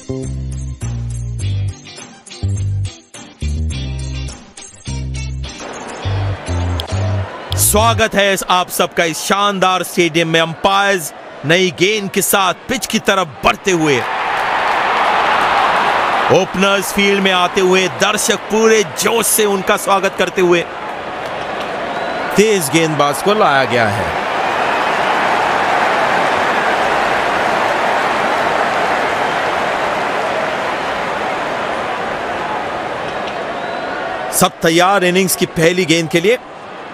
स्वागत है आप सबका इस शानदार स्टेडियम में। अंपायर्स नई गेंद के साथ पिच की तरफ बढ़ते हुए, ओपनर्स फील्ड में आते हुए, दर्शक पूरे जोश से उनका स्वागत करते हुए तेज गेंदबाज को लाया गया है। सब तैयार इनिंग्स की पहली गेंद के लिए।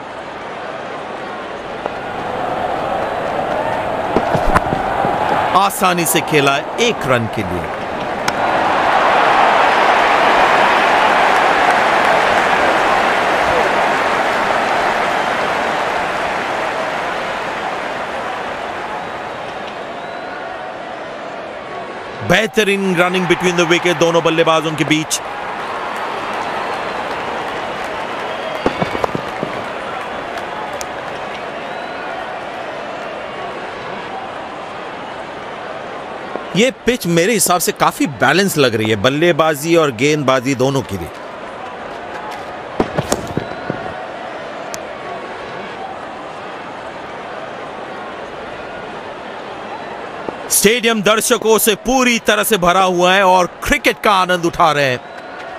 आसानी से खेला 1 रन के लिए। बेहतरीन रनिंग बिटवीन द विकेट दोनों बल्लेबाजों के बीच। ये पिच मेरे हिसाब से काफी बैलेंस लग रही है बल्लेबाजी और गेंदबाजी दोनों के लिए। स्टेडियम दर्शकों से पूरी तरह से भरा हुआ है और क्रिकेट का आनंद उठा रहे हैं।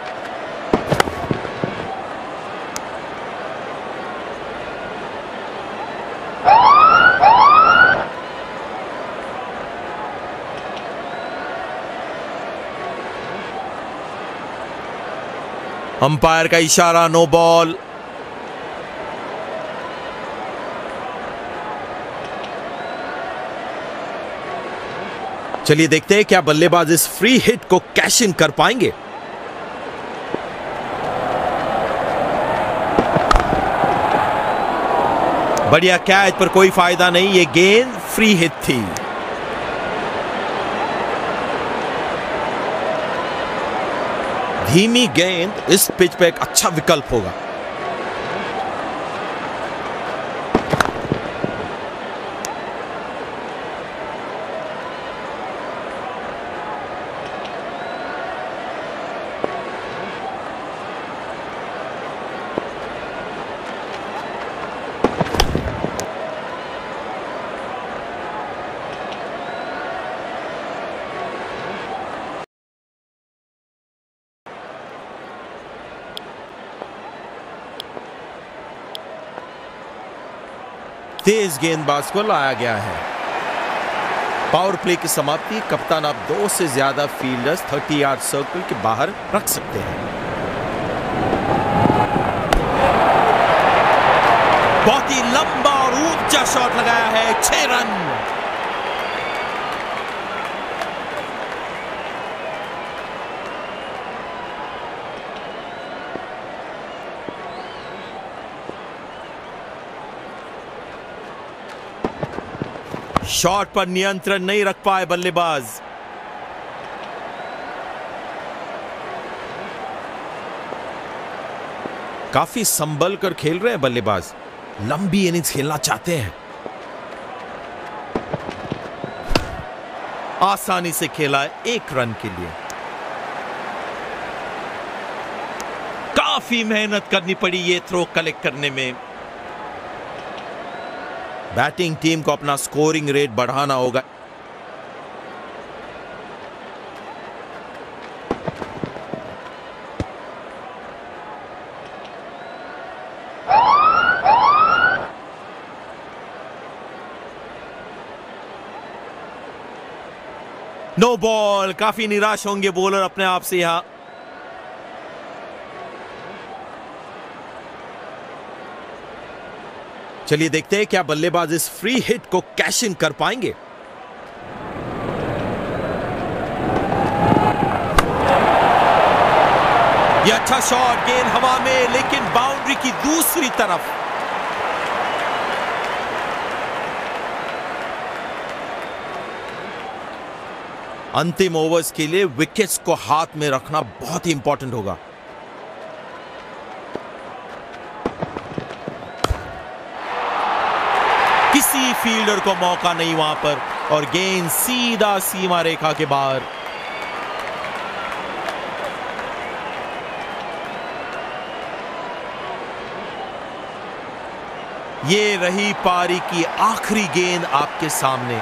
अंपायर का इशारा, नो बॉल। चलिए देखते हैं क्या बल्लेबाज इस फ्री हिट को कैश इन कर पाएंगे। बढ़िया कैच पर कोई फायदा नहीं, ये गेंद फ्री हिट थी। धीमी गेंद इस पिच पे एक अच्छा विकल्प होगा। तेज गेंदबाज को लाया गया है। पावर प्ले की समाप्ति। कप्तान आप 2 से ज्यादा फील्डर्स 30 यार्ड सर्कल के बाहर रख सकते हैं। बहुत ही लंबा और ऊंचा शॉट लगाया है, 6 रन। शॉट पर नियंत्रण नहीं रख पाए बल्लेबाज। काफी संभल कर खेल रहे हैं बल्लेबाज, लंबी इनिंग्स खेलना चाहते हैं। आसानी से खेला 1 रन के लिए। काफी मेहनत करनी पड़ी ये थ्रो कलेक्ट करने में। बैटिंग टीम को अपना स्कोरिंग रेट बढ़ाना होगा। No ball. काफी निराश होंगे बॉलर अपने आप से यहां। चलिए देखते हैं क्या बल्लेबाज इस फ्री हिट को कैश इन कर पाएंगे। यह अच्छा शॉट, गेंद हवा में, लेकिन बाउंड्री की दूसरी तरफ। अंतिम ओवर्स के लिए विकेट्स को हाथ में रखना बहुत ही इंपॉर्टेंट होगा। किसी फील्डर को मौका नहीं वहां पर और गेंद सीधा सीमा रेखा के बाहर। ये रही पारी की आखिरी गेंद आपके सामने।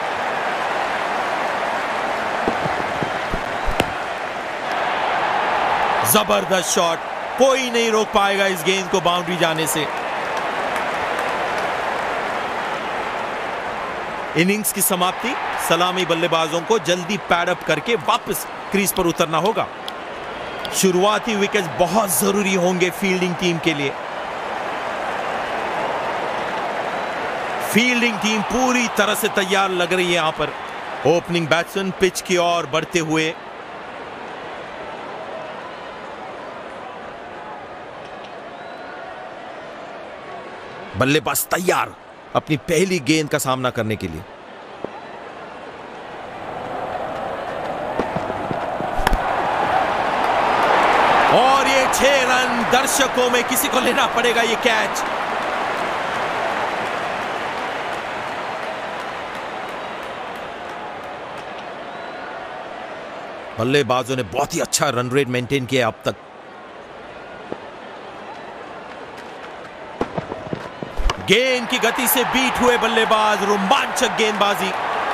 जबरदस्त शॉट, कोई नहीं रोक पाएगा इस गेंद को बाउंड्री जाने से। इनिंग्स की समाप्ति। सलामी बल्लेबाजों को जल्दी पैडअप करके वापस क्रीज पर उतरना होगा। शुरुआती विकेट बहुत जरूरी होंगे फील्डिंग टीम के लिए। फील्डिंग टीम पूरी तरह से तैयार लग रही है यहां पर। ओपनिंग बैट्समैन पिच की ओर बढ़ते हुए। बल्लेबाज तैयार अपनी पहली गेंद का सामना करने के लिए। और ये 6 रन, दर्शकों में किसी को लेना पड़ेगा ये कैच। बल्लेबाजों ने बहुत ही अच्छा रन रेट मेंटेन किया अब तक। गेंद की गति से बीट हुए बल्लेबाज, रोमांचक गेंदबाजी।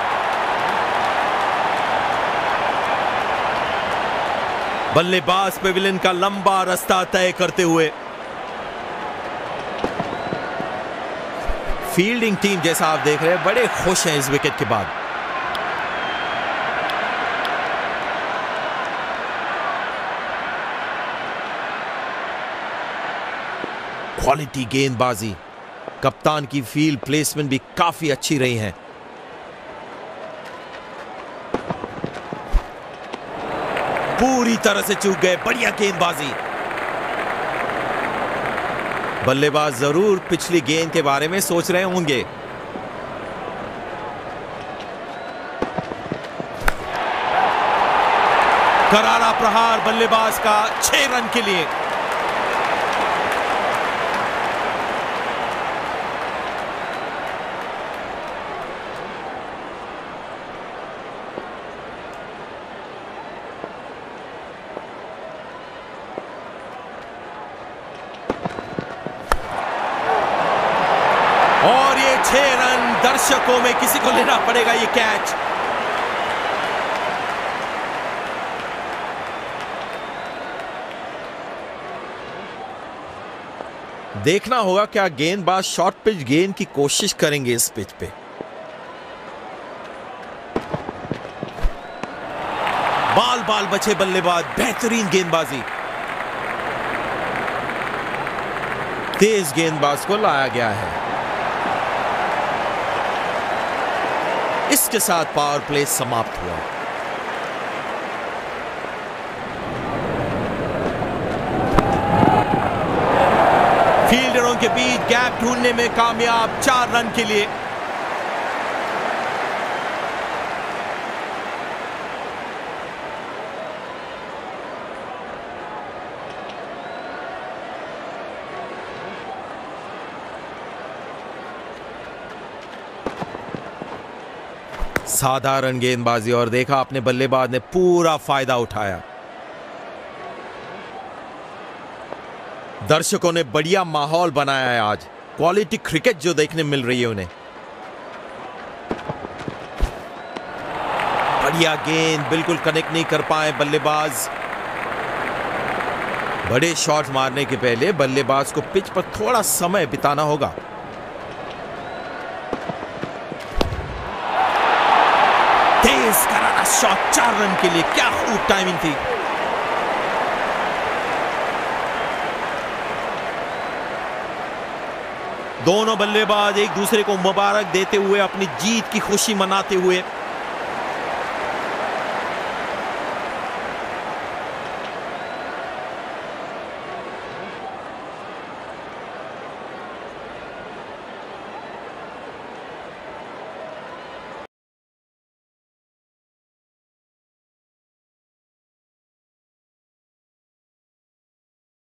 बल्लेबाज पेविलियन का लंबा रास्ता तय करते हुए। फील्डिंग टीम जैसा आप देख रहे हैं बड़े खुश हैं इस विकेट के बाद। क्वालिटी गेंदबाजी। कप्तान की फील्ड प्लेसमेंट भी काफी अच्छी रही है। पूरी तरह से चूक गए, बढ़िया गेंदबाजी। बल्लेबाज जरूर पिछली गेंद के बारे में सोच रहे होंगे। करारा प्रहार बल्लेबाज का 6 रन के लिए। और ये 6 रन, दर्शकों में किसी को लेना पड़ेगा ये कैच। देखना होगा क्या गेंदबाज शॉर्ट पिच गेंद की कोशिश करेंगे इस पिच पे। बाल बाल बचे बल्लेबाज, बेहतरीन गेंदबाजी। तेज गेंदबाज को लाया गया है। इसके साथ पावर प्ले समाप्त हुआ। फील्डरों के बीच गैप ढूंढने में कामयाब, 4 रन के लिए। साधारण गेंदबाजी और देखा अपने बल्लेबाज ने पूरा फायदा उठाया। दर्शकों ने बढ़िया माहौल बनाया है आज। क्वालिटी क्रिकेट जो देखने मिल रही है उन्हें। बढ़िया गेंद, बिल्कुल कनेक्ट नहीं कर पाए बल्लेबाज। बड़े शॉट मारने के पहले बल्लेबाज को पिच पर थोड़ा समय बिताना होगा। तेज करारा शॉट, 4 रन के लिए। क्या खूब टाइमिंग थी। दोनों बल्लेबाज एक दूसरे को मुबारक देते हुए अपनी जीत की खुशी मनाते हुए